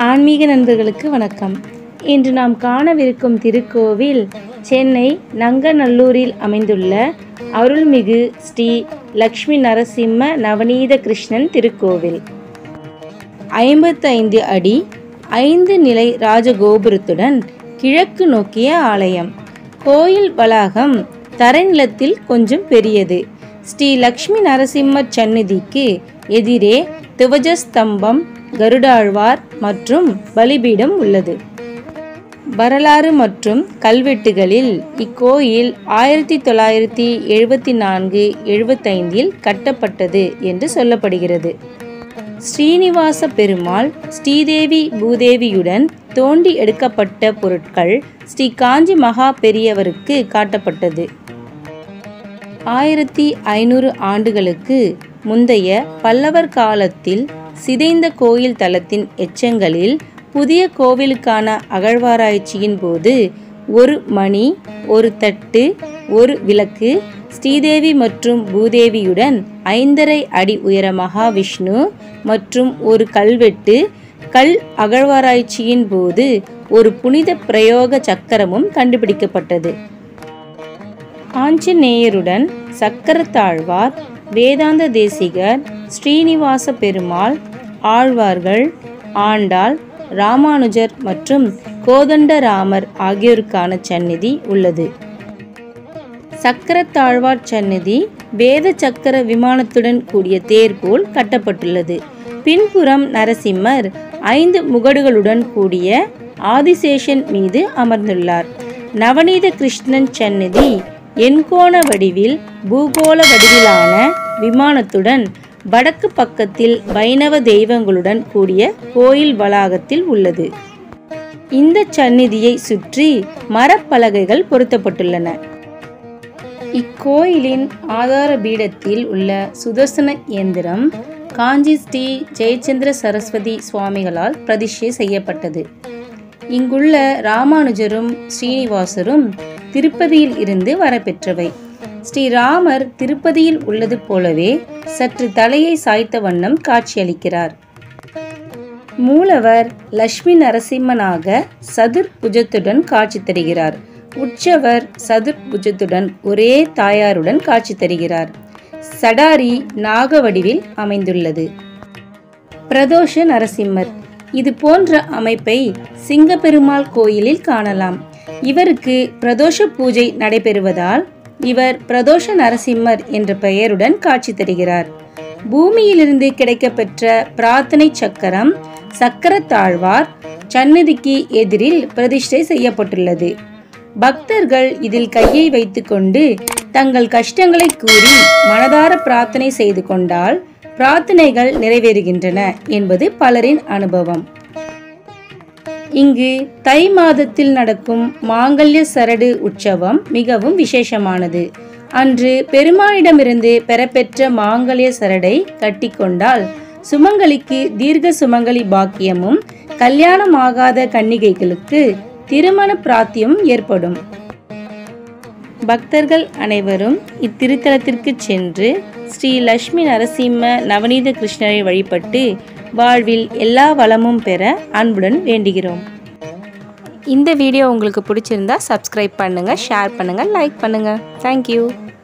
ஆன்மீக நண்பர்களுக்கு வணக்கம். இன்று நாம் காணவிருக்கும் திருக்கோவில் சென்னை நங்கநல்லூரில் அமைந்துள்ள அருள்மிகு ஸ்ரீ லக்ஷ்மி நரசிம்ம நவநீத கிருஷ்ணன் திருக்கோவில். 55 அடி 5 நிலை ராஜகோபுரத்துடன் கிழக்கு நோக்கிய ஆலயம். கோயில் வளாகம் தரைநிலத்தில் கொஞ்சம் பெரியது. ஸ்ரீ லக்ஷ்மி நரசிம்மர் சந்நிதிக்கு எதிரே துவஜஸ்தம்பம், கருடாழ்வார் மற்றும் பலிபீடம் உள்ளது. வரலாறு மற்றும் கல்வெட்டுகளில் இக்கோயில் 1974-75 கட்டப்பட்டது என்று சொல்லப்படுகிறது. ஸ்ரீனிவாச பெருமாள் ஸ்ரீதேவி பூதேவியுடன் தோண்டி எடுக்கப்பட்ட பொருட்கள் ஸ்ரீ காஞ்சி மகா பெரியவருக்கு காட்டப்பட்டது. 1500 ஆண்டுகளுக்கு முந்தைய பல்லவர் காலத்தில் சிதைந்த கோயில் தளத்தின் எச்சங்களில் புதிய கோவிலுக்கான அகழ்வாராய்ச்சியின் போது ஒரு மணி, ஒரு தட்டு, ஒரு விளக்கு, ஸ்ரீதேவி மற்றும் பூதேவியுடன் 5½ அடி உயர மகாவிஷ்ணு மற்றும் ஒரு கல்வெட்டு, கல் அகழ்வாராய்ச்சியின் போது ஒரு புனித பிரயோக சக்கரமும் கண்டுபிடிக்கப்பட்டது. ஆஞ்சநேயருடன் சக்கரத்தாழ்வார், வேதாந்த தேசிகர், ஸ்ரீனிவாச பெருமாள், ஆழ்வார்கள், ஆண்டாள், ராமானுஜர் மற்றும் கோதண்டராமர் ஆகியோருக்கான சந்நிதி உள்ளது. சக்கரத்தாழ்வார் சந்நிதி வேத சக்கர விமானத்துடன் கூடிய தேர் போல் கட்டப்பட்டுள்ளது. பின்புறம் நரசிம்மர் 5 முகடுகளுடன் கூடிய ஆதிசேஷன் மீது அமர்ந்துள்ளார். நவநீத கிருஷ்ணன் சந்நிதி எண்கோண வடிவில் பூகோள வடிவிலான விமானத்துடன் வடக்கு பக்கத்தில் வைணவ தெய்வங்களுடன் கூடிய கோயில் வளாகத்தில் உள்ளது. இந்த சந்நிதியை சுற்றி மரப்பலகைகள் பொருத்தப்பட்டுள்ளன. இக்கோயிலின் ஆதார பீடத்தில் உள்ள சுதர்சன இயந்திரம் காஞ்சி ஸ்ரீ ஜெயச்சந்திர சரஸ்வதி சுவாமிகளால் பிரதிஷ்டை செய்யப்பட்டது. இங்குள்ள ராமானுஜரும் ஸ்ரீனிவாசரும் திருப்பதியில் இருந்து வரப்பெற்றவை. ஸ்ரீராமர் திருப்பதியில் உள்ளது போலவே சற்று தலையை சாய்த்த வண்ணம் காட்சியளிக்கிறார். மூலவர் லட்சுமி நரசிம்மனாக சதுர்புஜத்துடன் காட்சி தருகிறார். உற்சவர் சதுர்புஜத்துடன் ஒரே தாயாருடன் காட்சி தருகிறார். சடாரி நாக வடிவில் அமைந்துள்ளது. பிரதோஷ நரசிம்மர். இது போன்ற அமைப்பை சிங்கப்பெருமாள் கோயிலில் காணலாம். இவருக்கு பிரதோஷ பூஜை நடைபெறுவதால் இவர் பிரதோஷ நரசிம்மர் என்ற பெயருடன் காட்சி தருகிறார். பூமியிலிருந்து கிடைக்கப்பெற்ற பிரார்த்தனை சக்கரம் சக்கரத்தாழ்வார் சந்நிதிக்கு எதிரில் பிரதிஷ்டை செய்யப்பட்டுள்ளது. பக்தர்கள் இதில் கையை வைத்துக்கொண்டு தங்கள் கஷ்டங்களை கூறி மனதார பிரார்த்தனை செய்து கொண்டால் பிரார்த்தனைகள் நிறைவேறுகின்றன என்பது பலரின் அனுபவம். இங்கு தை மாதத்தில் நடக்கும் மாங்கல்ய சரடு உற்சவம் மிகவும் விசேஷமானது. அன்று பெருமானிடமிருந்து பெறப்பெற்ற மாங்கல்ய சரடை கட்டிக்கொண்டால் சுமங்கலிக்கு தீர்க்க சுமங்கலி பாக்கியமும், கல்யாணமாகாத கன்னிகைகளுக்கு திருமண பிராப்தியும் ஏற்படும். பக்தர்கள் அனைவரும் இத்திருத்தலத்திற்கு சென்று ஸ்ரீ லக்ஷ்மி நரசிம்ம நவநீத கிருஷ்ணரை வழிபட்டு வாழ்வில் எல்லா வளமும் பெற அன்புடன் வேண்டுகிறோம். இந்த வீடியோ உங்களுக்கு பிடிச்சிருந்தா சப்ஸ்கிரைப் பண்ணுங்க, ஷேர் பண்ணுங்க, லைக் பண்ணுங்க. தேங்க்யூ.